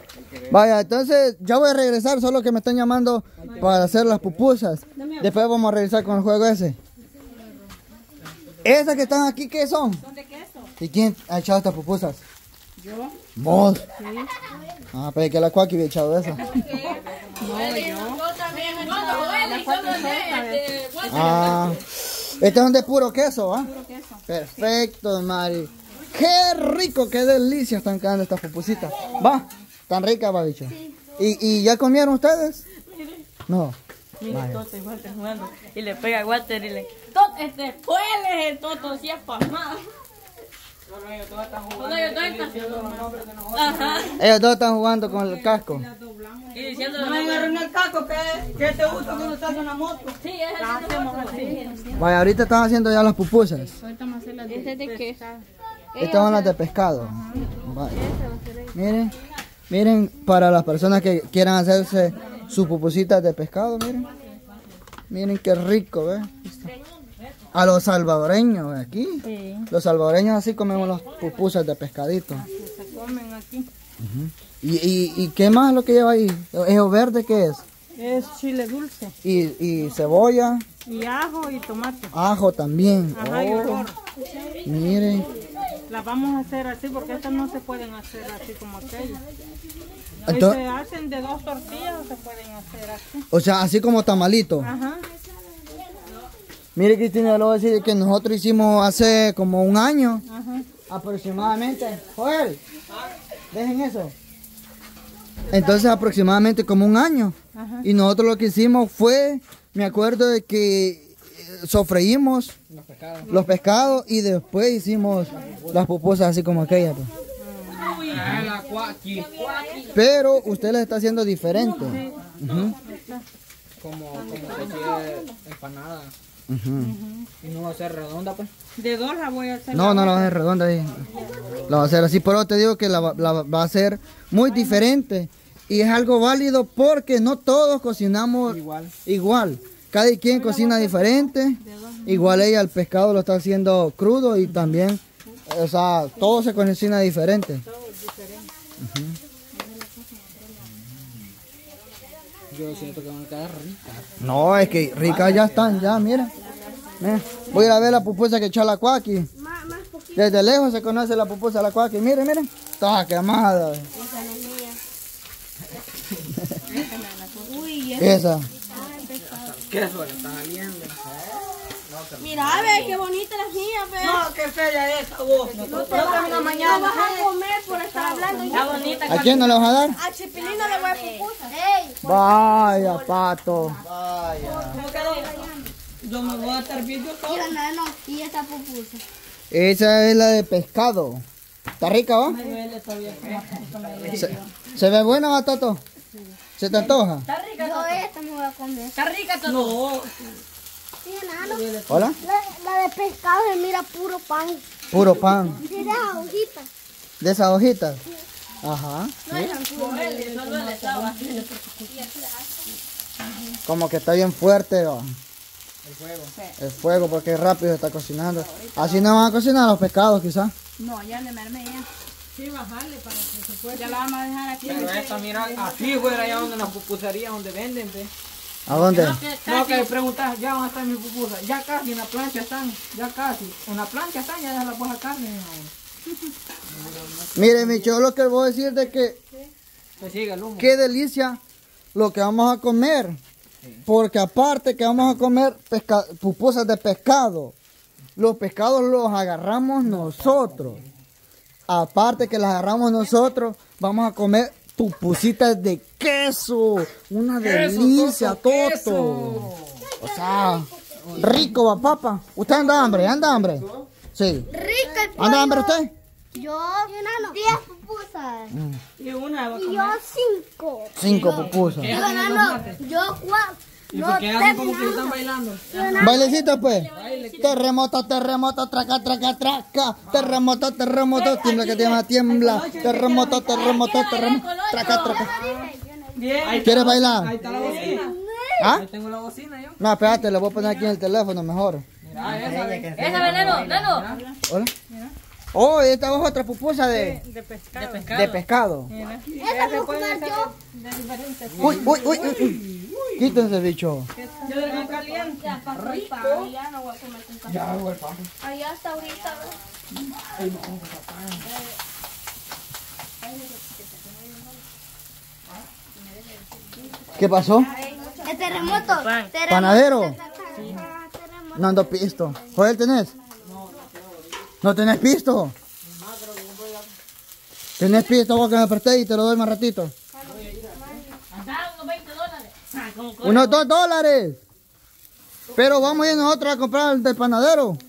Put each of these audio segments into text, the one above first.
Vaya, entonces ya voy a regresar, solo que me están llamando para hacer las pupusas. Después vamos a regresar con el juego ese. ¿Esas que están aquí qué son? Son de queso. ¿Y quién ha echado estas pupusas? Yo. ¿Vos? Sí. Ah, pero que la Cuaqui había echado esa. No, yo. La cuatro sopas. Ah, estos son de puro queso, ¿ah? Puro queso. Perfecto, Mari. Qué rico, qué delicia están quedando estas pupusitas. Va, tan ricas, va, bicho. ¿Y ya comieron ustedes? No. Mire, Toto igual está jugando. Y le pega a Walter y le... Toto, puele el Toto, si es pasmado. No, ellos todos están jugando. Ajá. Ellos dos están jugando con el casco. Y diciendo... No me agarren el casco, ¿qué te gusta cuando estás en la moto? Sí, es la hacemos así. Vaya, ahorita están haciendo ya las pupusas. Ahorita vamos a hacer las de queso. Estas son las de pescado. Vaya. Miren, miren, para las personas que quieran hacerse sus pupusitas de pescado, miren. Miren qué rico, ¿ves? A los salvadoreños, ¿ve? Aquí. Sí. Los salvadoreños así comemos las pupusas de pescadito. Se comen aquí. ¿Y qué más es lo que lleva ahí? ¿Eso verde qué es? Es chile dulce. Y cebolla, Y ajo y tomate. ajo también. Ajá, y Oh, olor. miren. Las vamos a hacer así porque estas no se pueden hacer así como aquellas. Y Entonces, se hacen de 2 tortillas o se pueden hacer así. o sea, así como tamalito. Ajá. Mire, Cristina, le voy a decir que nosotros hicimos hace como un año Ajá. aproximadamente. Joel, dejen eso. Entonces aproximadamente como un año. Ajá. Y nosotros lo que hicimos fue, me acuerdo de que sofreímos los pescados y después hicimos las pupusas así como aquellas. Pues. Pero usted las está haciendo diferente. Ujú. Como empanada. Ujú. Y no va a ser redonda, pues. De 2 la voy a hacer. No, no la va a hacer redonda ahí. La va a hacer así, pero te digo que la va a hacer muy diferente. Y es algo válido porque no todos cocinamos igual. Cada quien cocina diferente. Igual ella el pescado lo está haciendo crudo y también, o sea, todo se cocina diferente. Yo siento que van a quedar ricas. No, es que ricas ya están, ya, mira. Mira. Voy a ir a ver la pupusa que echó la Cuaqui. Desde lejos se conoce la pupusa de la Cuaqui. Miren, miren. Toda quemada. Esa. Queso le está saliendo. Mira, ve, qué bonita la mía, ve. No, qué fea esa vos. No te vas a comer por estar hablando. Está bonita. ¿A quién no le vas a dar? A Chipilín no le voy a pupusas. ¡Ey! Vaya, pato. ¿Cómo quedó? Yo me voy a estar viendo todo. Mira, nano, y esta pupusa. Esa es la de pescado. ¿Está rica, va? ¿Se ve buena, va, Toto? ¿Se te antoja? Está rica. Yo esta me voy a comer. Está rica todo. No, Sí, nano. ¿Hola? La de pescado se mira puro pan. Puro pan. De esas hojitas. ¿De esas hojitas? Ajá. Como que está bien fuerte, va. El fuego, porque rápido está cocinando. Así no van a cocinar los pescados, quizás. No, ya le merme ya. Sí, bajarle para que se pueda. Ya la vamos a dejar aquí. Pero esta, mira, así fuera allá donde las pupuserías, donde venden, ¿ves? ¿A dónde? No, que le preguntas, ya van a estar mis pupusas. Ya casi, en la plancha están, ya casi. En la plancha están, ya las voy a sacar. Mire, mi cholo, lo que les voy a decir de que Que siga el humo. qué delicia lo que vamos a comer. Porque aparte que vamos a comer pupusas de pescado, los pescados los agarramos nosotros. Aparte que las agarramos nosotros, vamos a comer pupusitas de queso. Una delicia, Toto. O sea, rico, va, papá. ¿Usted anda hambre? ¿Anda hambre? Sí. Rica el ¿Anda hambre usted? Yo, 10 pupusas. Y una va a Y comer. yo 5. 5 pupusas. Digo, nano, yo 4. ¿Y No, por qué hacen como que están bailando? Bailecito, pues. Terremoto, terremoto, traca, traca, traca. Terremoto, terremoto, tiembla que tiembla, tiembla. Terremoto, terremoto, terremoto, traca, traca. Bien. ¿Quieres bailar? Ahí está la bocina. ¿Ah? Ahí tengo la bocina yo. No, espérate, le voy a poner aquí en el teléfono mejor. Mira esa. Esa, nano, nano. Hola. Oh, esta es otra pupusa De De pescado. pescado. de pescado. Esa me voy a comer yo. De diferentes. Uy, uy, uy, uy. Quítense, bicho. Yo de la caliente. Ya pasó el pan. Ya no voy a comer con café. Ya hago el pan. Allá hasta ahorita. ¿Qué pasó? El terremoto. Pan. ¿Panadero? No ando pisto. ¿Joel tenés? ¿No tenés pisto? ¿Tenés pisto vos que me presté y te lo doy más ratito? Acá unos $20. Ah, como con- Unos $2. Pero vamos a ir nosotros a comprar el del panadero.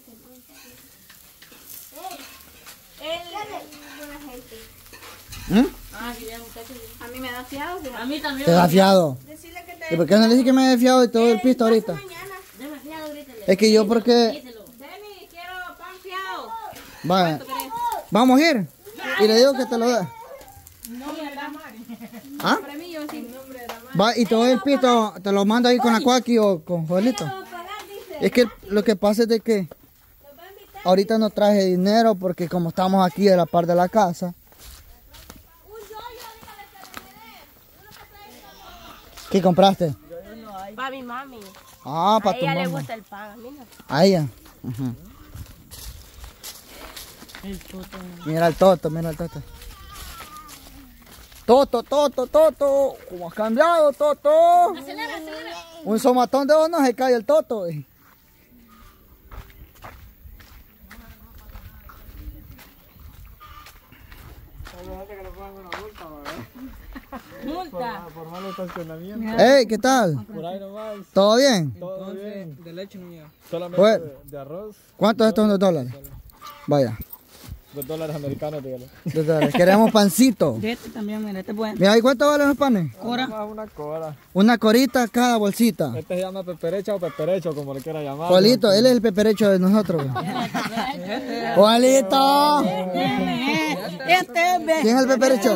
¿Mm? Ah, sí, ya, muchachos. A mí me da fiado. A mí también. Te da fiado. Decirle que te ¿Y por qué no le dije que me he fiado y te doy el pisto ahorita? mañana. Deme fiado, grítele. Es que yo porque... Díselo. Demi, quiero pan fiado. Vaya. Vamos a ir. Y le digo que te lo da. ¿Ah? Para mí yo sin nombre de la madre. Va, y te doy el pisto, te lo mando ahí con Acuaki o con Joelito. Es que lo que pasa es de que ahorita no traje dinero porque como estamos aquí a la par de la casa. ¿Qué compraste? Para mi mami. Ah, A para tu ella le mamá. gusta el pan. A mí no. A ella. Ujú. Mira el toto, mira el toto. Toto, toto, toto. ¿Cómo has cambiado, toto? Un somatón de vos no se cae el toto. Multa. Por mal estacionamiento. Hey, ¿qué tal? Por ahí nomás. ¿Todo bien? Todo bien. De leche no llega. Solamente Bueno. de arroz. ¿Cuántos de estos $2? Vaya, $2 americanos, dígale. $2. Queremos pancito. De este también, mira, este es bueno. Mira, ¿y cuánto valen los panes? Más una cora. Una corita cada bolsita. Este se llama peperecha o peperecho, como le quiera llamar. Juanito, él es el peperecho de nosotros. Juanito. Este es ¿Quién es el peperecho?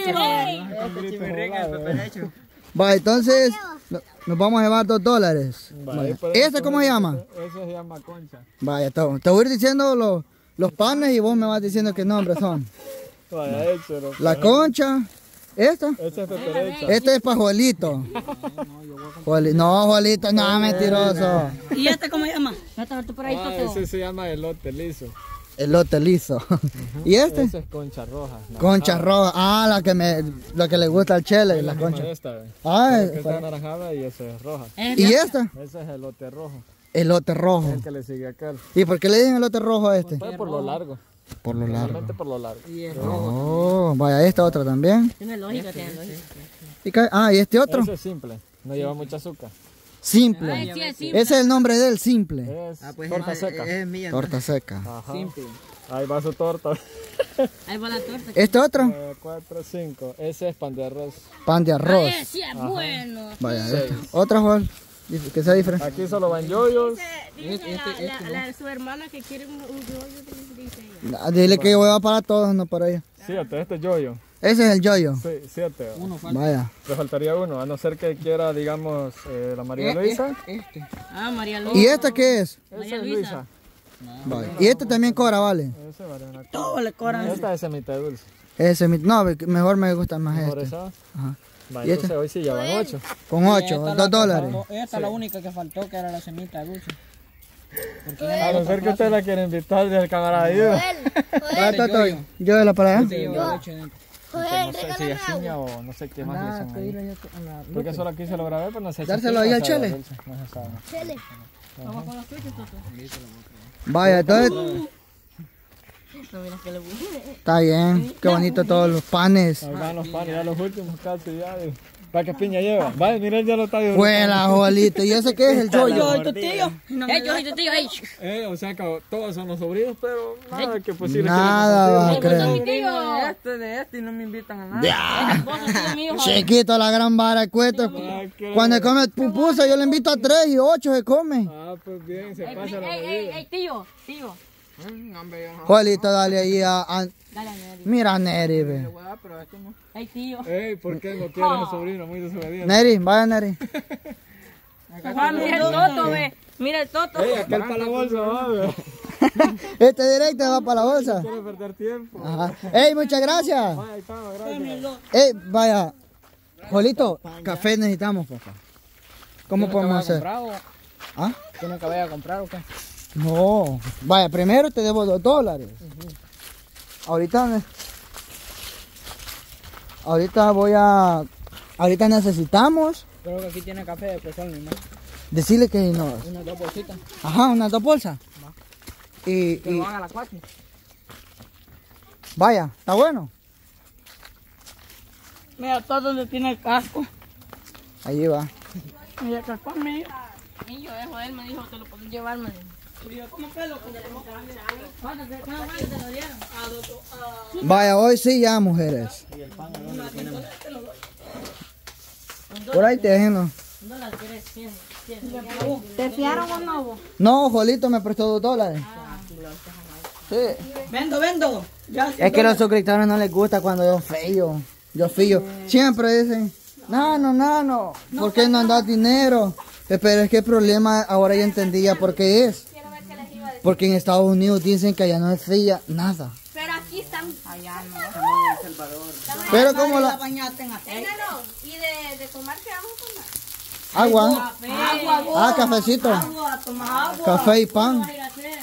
Va, entonces nos vamos a llevar $2. Vaya. ¿Este cómo se llama? Ese se llama concha. Vaya, te voy a ir diciendo los panes y vos me vas diciendo qué nombres son. Vaya, échalo. La concha, esta. Ese es peperecha. Este es para Juelito. No, Juelito, no, mentiroso. ¿Y este cómo se llama? Por ahí, Toto. Ese se llama elote liso. Elote liso. ¿Y este? Ese es concha roja. Concha roja. Ah, la que le gusta al chele, la concha. Esta, ve. Ah, Esta es anaranjada y esa es roja. ¿y esta? Ese es elote rojo. Elote rojo. El que le sigue acá. ¿Y por qué le dicen elote rojo a este? Pues por lo largo. Por lo largo. Realmente por lo largo. Oh, vaya, esta otra también. Tiene lógica, tiene lógica. ¿Y este otro? Ese es simple. No lleva mucha azúcar. Simple. Sí, sí. Ese es el nombre del simple. Es torta seca. Torta seca. Ajá. Ahí va su torta. Ahí va la torta. ¿Este otro? 4, 5. Ese es pan de arroz. Pan de arroz. Sí, es bueno. Vaya, este. Otra, Juan. Que sea diferente. Aquí solo van yoyos. Dice la su hermana que quiere un yoyo. Dice ella. Dile que yo voy a para todos, no para ella. 7. Este es yoyo. Ese es el yoyo. Sí, 7. Vaya. Le faltaría uno. A no ser que quiera, digamos, la María Luisa. Ah, María Luisa. ¿Y este qué es? Esa es Luisa. Vaya. Y este también cobra, vale. Ese vale una cosa. Todo le cobran. Esta es semita dulce. Ese, no, mejor me gusta más Por este. esa. Ajá. Va, ¿Y entonces este? hoy sí ya van 8. Con 8, $2. Esta es la única que faltó, que era la semita dulce. A no ser que usted la quiera invitar del camarada ayuda. Yo de la para allá. No sé si es piña o no sé qué más le dicen ahí. Porque solo aquí se lo grabé, pero no sé si Dárselo es ahí piña al o sabe chele. dulce, no se sabe. Chele. Vaya, entonces No, mira que le puse. está bien. Qué bonito todos los panes. Ahí van los panes, ya los últimos casi ya. ¿Para qué piña lleva? Vale, mira, ya lo está viendo. Buena, Juanito. ¿Y ese qué es el yoyo? tu tío. Yo soy tu tío. Ey, O sea que todos son los sobrinos, pero nada que posible. Nada va a creer. mi tío. De este y no me invitan a nada. Vos sos tío mío. Chiquito, la gran vara de cueto. Cuando come pupusa, yo le invito a 3 y 8 se come. Ah, pues bien, se pasa la medida. Ey, tío. Tío. Juanito, dale ahí a... Dale a Neri. Mira a Neri, ve. Ey, tío. Ey, ¿por qué no quieres a sobrino? Muy desobediente. Neri, vaya Neri. Juan, mira el toto, ve. Mira el toto. Ey, aquel para la bolsa, va, ve. Este directo va para la bolsa. Quiero perder tiempo. Ajá. ¡Ey, muchas gracias! Ahí está, gracias. ¡Ey, vaya! Jolito, café necesitamos, papá. ¿Cómo podemos hacer? ¿Ah? ¿Tiene que vaya a comprar o qué? No. Vaya, primero te debo $2. Ahorita necesitamos Creo que aquí tiene café de pesón, ¿no? decirle que no. Unas 2 bolsitas. Ajá, unas 2 bolsas. Y Que lo haga a las 4. vaya, está bueno. Mira, todo donde tiene el casco. Allí va. Mira, el casco es mío. Y yo dejo él, me dijo, te lo puedes llevar, me dijo. Vaya, hoy sí ya, mujeres. Por ahí te déjenlo. ¿Te fiaron o no vos? No, Jolito me prestó $2. Sí. Vendo. Ya, Es que a los suscriptores no les gusta cuando yo feo. Yo fío. Siempre dicen, no. ¿Por qué no das dinero? Pero es que el problema ahora ya entendía por qué es. Porque en Estados Unidos dicen que allá no es fría nada. Pero aquí están. allá no. Pero como La la bañaste en aceite. No. ¿Y de tomar qué vamos a tomar? agua, Agua, vos. cafecito, Agua, toma agua. café y pan. La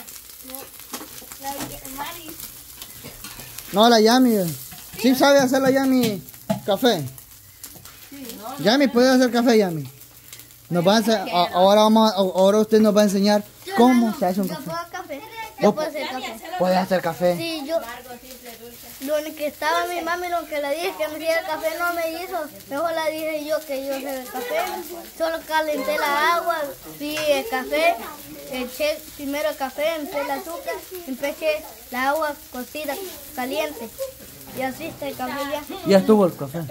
Mari. No, la Yami. ¿Sí sabe hacer la Yami café? Yami, ¿puede hacer café, Yami? Nos va a enseñar, ahora usted nos va a enseñar cómo se hace un Yo café. puedo café. Yo puedo hacer café. ¿Puede hacer café? Sí, yo. Lo que estaba mi mami, lo que le dije que me hiciera el café no me hizo. Mejor le dije yo que yo hacía el café. Solo calenté la agua, vi el café, eché primero el café, eché el azúcar, empecé la agua cocida, caliente. Y así está el café ya. Ya estuvo el café.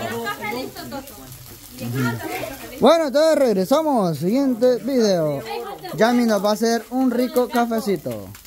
Bueno, entonces regresamos. Siguiente video. Yami nos va a hacer un rico cafecito.